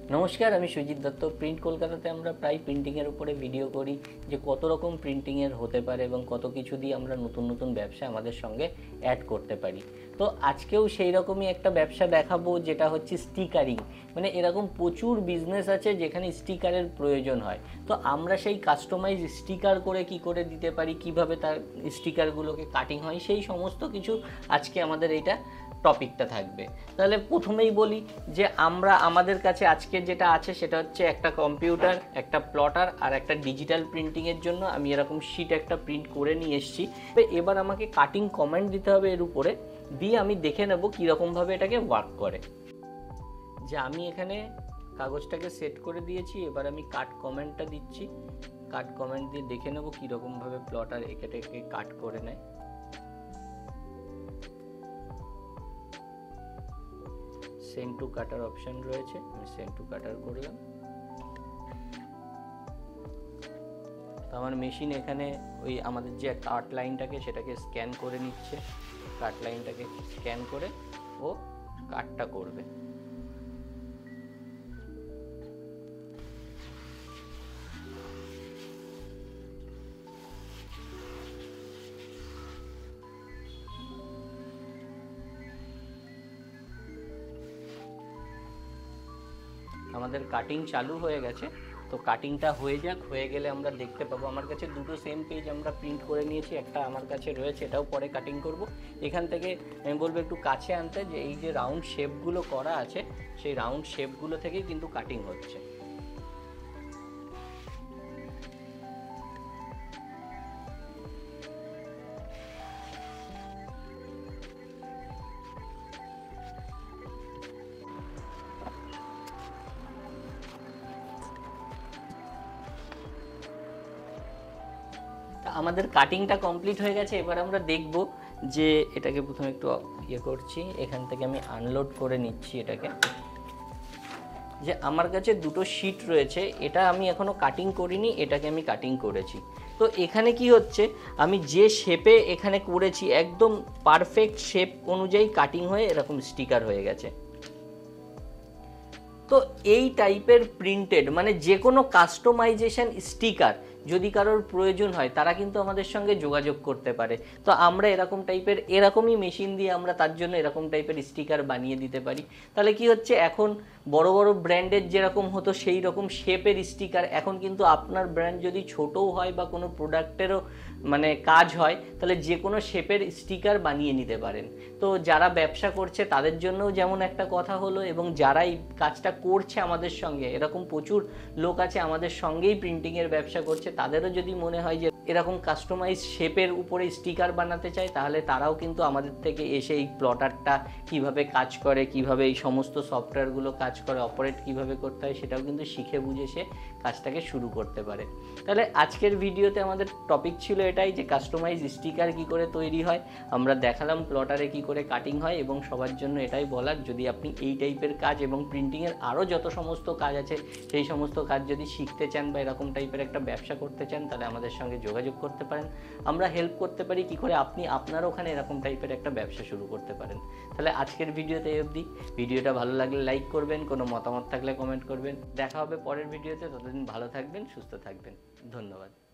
নমস্কার, আমি সুজিত দত্ত। প্রিন্ট কলকাতাতে আমরা প্রায় প্রিন্টিংয়ের উপরে ভিডিও করি যে কত রকম প্রিন্টিংয়ের হতে পারে এবং কত কিছু দিয়ে আমরা নতুন নতুন ব্যবসা আমাদের সঙ্গে অ্যাড করতে পারি। তো আজকেও সেই রকমই একটা ব্যবসা দেখাবো, যেটা হচ্ছে স্টিকারিং। মানে এরকম প্রচুর বিজনেস আছে যেখানে স্টিকারের প্রয়োজন হয়। তো আমরা সেই কাস্টমাইজ স্টিকার করে কি করে দিতে পারি, কিভাবে তার স্টিকারগুলোকে কাটিং হয়, সেই সমস্ত কিছু আজকে আমাদের এইটা টপিকটা থাকবে। তাহলে প্রথমেই বলি যে আমাদের কাছে আজকে যেটা আছে সেটা হচ্ছে একটা কম্পিউটার, একটা প্লটার আর একটা ডিজিটাল প্রিন্টিংয়ের জন্য আমি এরকম শিট একটা প্রিন্ট করে নিয়ে এসেছি। এবার আমাকে কাটিং কমেন্ট দিতে হবে এর উপরে, দিয়ে আমি দেখে নেব কীরকমভাবে এটাকে ওয়ার্ক করে। যে আমি এখানে কাগজটাকে সেট করে দিয়েছি, এবার আমি কাট কমেন্টটা দিচ্ছি। কাট কমেন্ট দিয়ে দেখে নেব কীরকমভাবে প্লটার এটাকে কাট করে নেয়। সেন্ড টু কাটার অপশন রয়েছে, আমি সেন্ড টু কাটার করলাম। তো আমার মেশিন এখানে ওই আমাদের যে কাট লাইনটাকে সেটাকে স্ক্যান করে নিচ্ছে। কাট লাইনটাকে স্ক্যান করে ও কাটটা করবে। আমাদের কাটিং চালু হয়ে গেছে। তো কাটিংটা হয়ে যাক, হয়ে গেলে আমরা দেখতে পাবো। আমার কাছে দুটো সেম পেজ আমরা প্রিন্ট করে নিয়েছি, একটা আমার কাছে রয়েছে, এটাও পরে কাটিং করব। এখান থেকে আমি বলবো একটু কাছে আনতে, যে এই যে রাউন্ড শেপগুলো করা আছে সেই রাউন্ড শেপগুলো থেকেই কিন্তু কাটিং হচ্ছে। আমাদের কাটিংটা কমপ্লিট হয়ে গেছে। এবার আমরা দেখব যে এটাকে প্রথমে একটু করছি, এখান থেকে আমি আনলোড করে নিচ্ছি এটাকে। যে আমার কাছে দুটো শিট রয়েছে, এটা আমি এখনো কাটিং করিনি, এটাকে আমি কাটিং করেছি। তো এখানে কি হচ্ছে, আমি যে শেপে এখানে করেছি একদম পারফেক্ট শেপ অনুযায়ী কাটিং হয়ে এরকম স্টিকার হয়ে গেছে। তো এই টাইপের প্রিন্টেড মানে যে কোনো কাস্টমাইজেশন স্টিকার যদি কারোর প্রয়োজন হয় তারা কিন্তু আমাদের সঙ্গে যোগাযোগ করতে পারে। তো আমরা এরকম টাইপের এরকমই মেশিন দিয়ে আমরা তার জন্য এরকম টাইপের স্টিকার বানিয়ে দিতে পারি। তাহলে কি হচ্ছে, এখন বড় বড় ব্র্যান্ডের যেরকম হতো সেই রকম শেপের স্টিকার এখন কিন্তু আপনার ব্র্যান্ড যদি ছোটও হয় বা কোনো প্রোডাক্টেরও মানে কাজ হয়, তাহলে যে কোনো শেপের স্টিকার বানিয়ে নিতে পারেন। তো যারা ব্যবসা করছে তাদের জন্যও যেমন একটা কথা হলো, এবং যারা এই কাজটা করছে আমাদের সঙ্গে, এরকম প্রচুর লোক আছে আমাদের সঙ্গেই প্রিন্টিংয়ের ব্যবসা করছে, তাদেরও যদি মনে হয় যে এরকম কাস্টমাইজ শেপের উপরে স্টিকার বানাতে চায়, তাহলে তারাও কিন্তু আমাদের থেকে এসে এই প্লটারটা কিভাবে কাজ করে, কিভাবে এই সমস্ত সফটওয়্যারগুলো কাজ করে, অপারেট কিভাবে করতে হয়, সেটাও কিন্তু শিখে বুঝে সে কাজটাকে শুরু করতে পারে। তাহলে আজকের ভিডিওতে আমাদের টপিক ছিল এটাই, যে কাস্টমাইজ স্টিকার কি করে তৈরি হয়। আমরা দেখালাম প্লটারে কি করে কাটিং হয়, এবং সবার জন্য এটাই বলার, যদি আপনি এই টাইপের কাজ এবং প্রিন্টিংয়ের আরও যত সমস্ত কাজ আছে সেই সমস্ত কাজ যদি শিখতে চান বা এরকম টাইপের একটা ব্যবসা করতে চান, তাহলে আমাদের সঙ্গে যোগাযোগ করতে পারেন। আমরা হেল্প করতে পারি কি করে আপনি আপনার ওখানে এরকম টাইপের একটা ব্যবসা শুরু করতে পারেন। তাহলে আজকের ভিডিওতে এই অবধি। ভিডিওটা ভালো লাগলে লাইক করবেন, কোনো মতামত থাকলে কমেন্ট করবেন। দেখা হবে পরের ভিডিওতে। ততদিন ভালো থাকবেন, সুস্থ থাকবেন। ধন্যবাদ।